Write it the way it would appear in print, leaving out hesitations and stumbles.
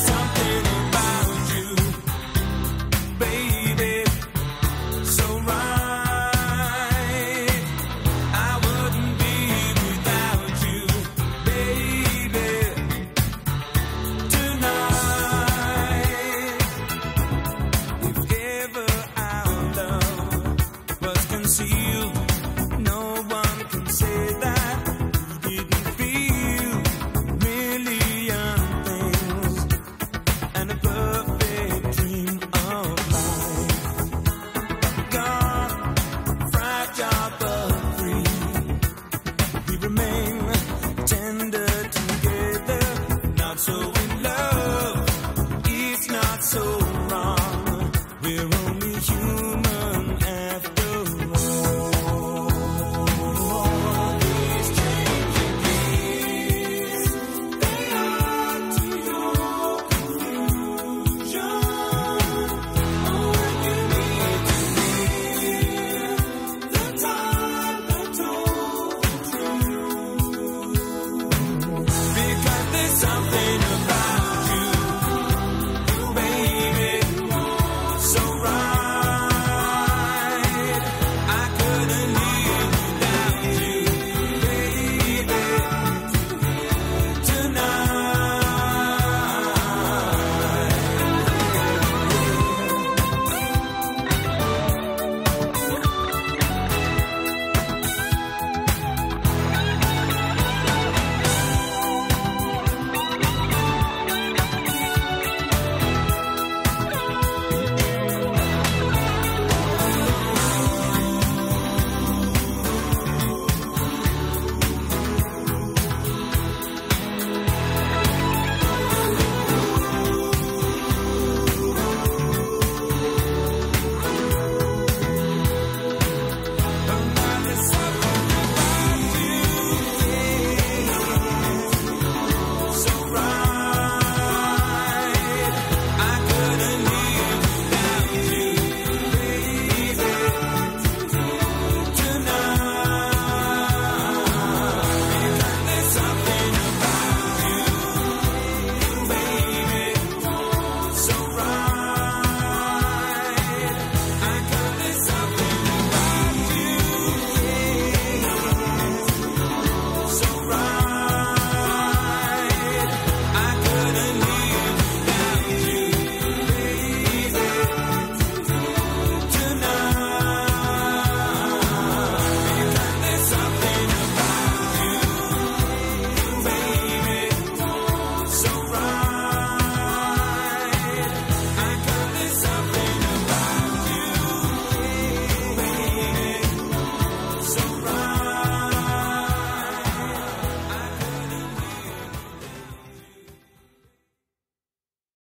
something about you, baby, so right. I wouldn't be without you, baby, tonight. If ever our love was concealed, no one can say that we didn't feel a million things and a perfect dream of life. Gone, fragile but free, we remain tender together, not so in love, it's not so